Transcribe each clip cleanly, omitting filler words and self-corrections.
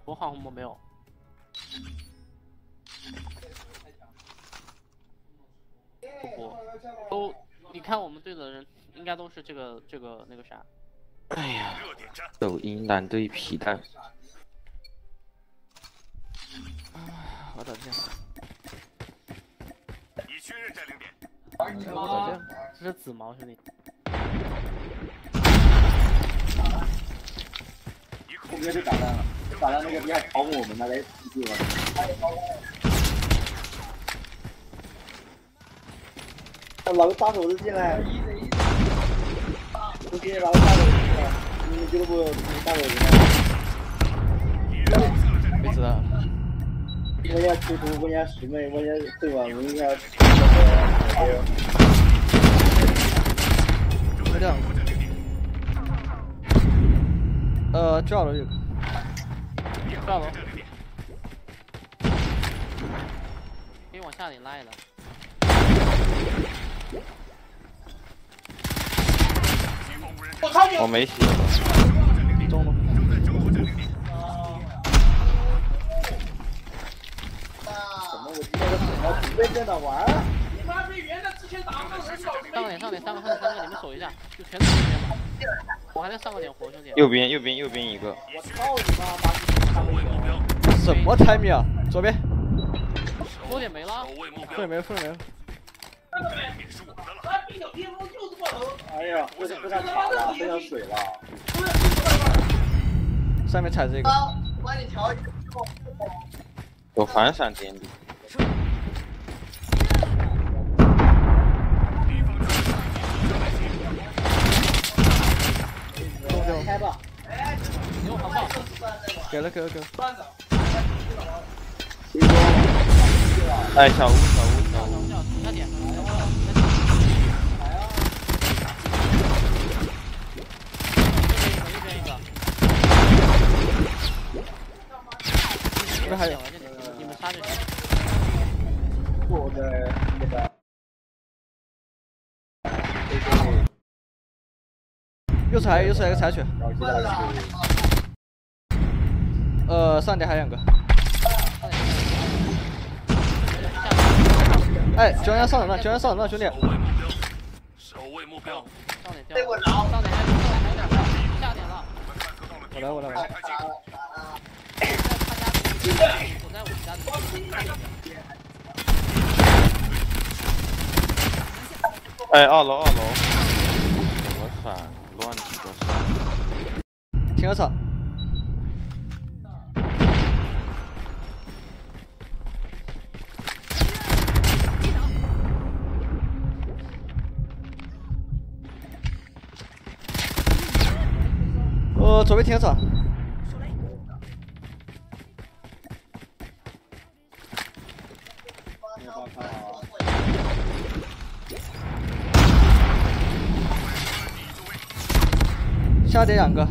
我换红魔没有。不，都，你看我们队的人应该都是这个那个啥。 哎呀，抖音蓝队皮蛋。 我找见。 已确认占领点。 我找见，这是紫毛兄弟。 后面就打烂了，打烂那个逼还嘲讽我们呢，来记住了。老子大手子进来，不行，老子大手子进来，你们俱乐部大手子呢？ 没知道。 问下图图，问下师妹，问下对吧？问下这样。这2楼有。 这2楼。可以往下点拉一拉。 我没血。 中路。 怎么我今天的手要不被电脑玩？ 你妈被原的之前打不到人手。上个点，3个，你们守一下，就全守这边吧。我还在上个点活，兄弟。 右边一个。 我操你妈！把你目标。 什么 timing 啊？左边。 多点没了。 får没了。 哎呀，被他卡了，被他水了。 上面踩这个。 帮你调一下。 有反闪点你。 开吧。 给我防爆。 给了。 哎，小屋。 他点。这边一个。这边还有，你们杀就行。 我的那个。 右踩一个采取。上点还2个。哎，救援上人了，兄弟。 守卫目标。 上点掉了。上点还有2个，下点了。 我来。 我在我家里。 哎，2楼。怎么闪？乱几个闪。 停车场。左边停车场。下点2个。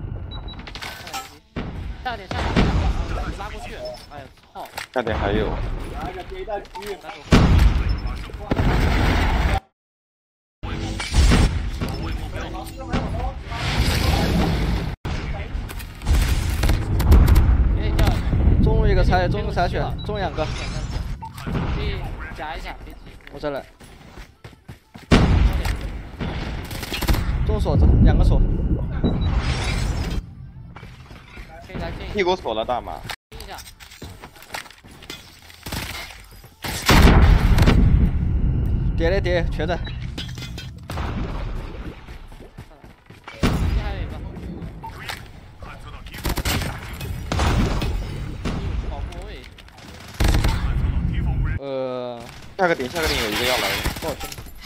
下点，拉过去。哎呀，操！ 下点还有。 来个接一大区。 中路一个采取，中2个。 可以夹一下，别急。 我再来。中锁子，2个锁。 可以来建一下。 屁股锁了大马。 一下。 叠，全在。 还有一个。保护位。 下个点有一个要来的。 不好听。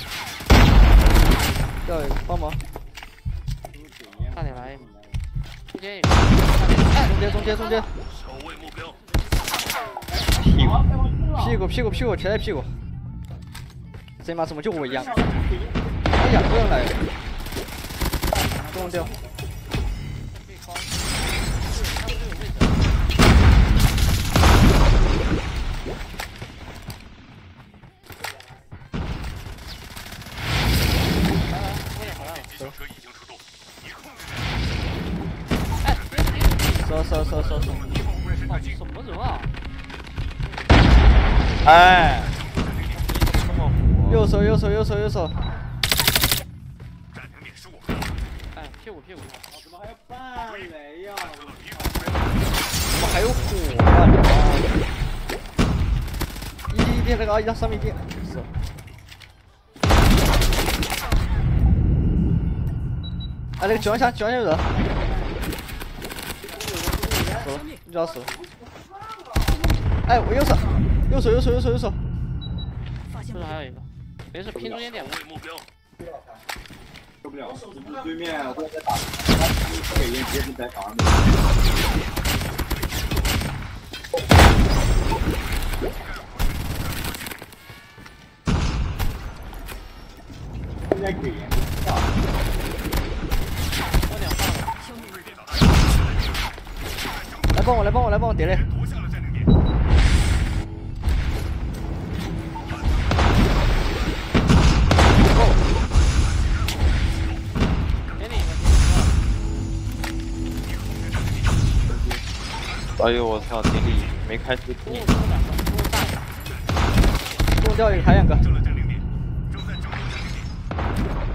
要一个帮忙。 大点来。中间一个。 中间。 守卫目标。 屁股，全在屁股。这妈怎么就我一样？还2个人来了。中掉。 敌方车已经出动，你控制。 收。 操，什么人啊？ 哎，这么火。 右手。 暂停点是我们的。 哎，屁股。 怎么还有半雷呀？ 怎么还有火啊？一点那个啊，上面一点。是。哎，那个机关枪有人。走了，你就要死了。哎，我右手。 是不是还有一个？没事，拼中间点吧。 守卫目标。 受不了，对面我在打，他给人接近在打你。现在给人下。 我两放了。 来帮我点嘞。 夺下了占领点。 点你一个。 哎呦我操，经理没开出中路两个，中路大一个。 中掉一个，还两个。 这了占领点，正在争夺占领点。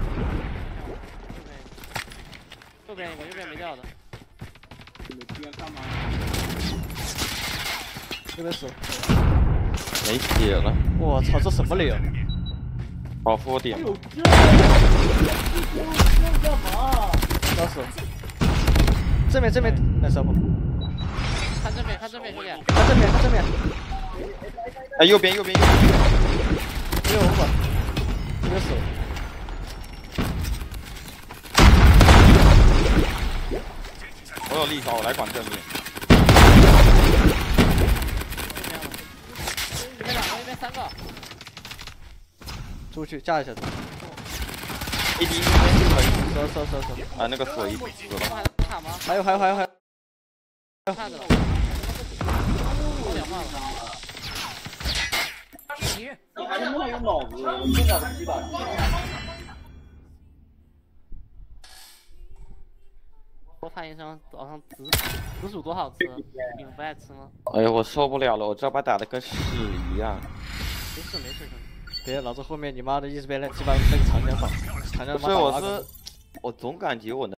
右边一个，右边没掉的。 这边死了。 没血了， 我操，这什么雷啊！ 保护我点吧。 要死了。正面，来师傅。 看正面，兄弟。 看正面。 哎，右边。 没有红粉，这边死了。 我有力招，我来管正面。 这边两个，那边三个。 出去架一下子。 AD 这边就可以。 走。 啊，那个锁一死我了。 还能卡吗？ 还有。 看着了。我两换了。 你还能不能有脑子？我一点都不知道。 我看医生早上紫薯多好吃，你们不爱吃吗？ 哎呦，我受不了了，我这把打的跟屎一样。 没事兄弟。 别，老子后面你妈的一直被那鸡巴那个长枪打，长枪不是，我总感觉我能。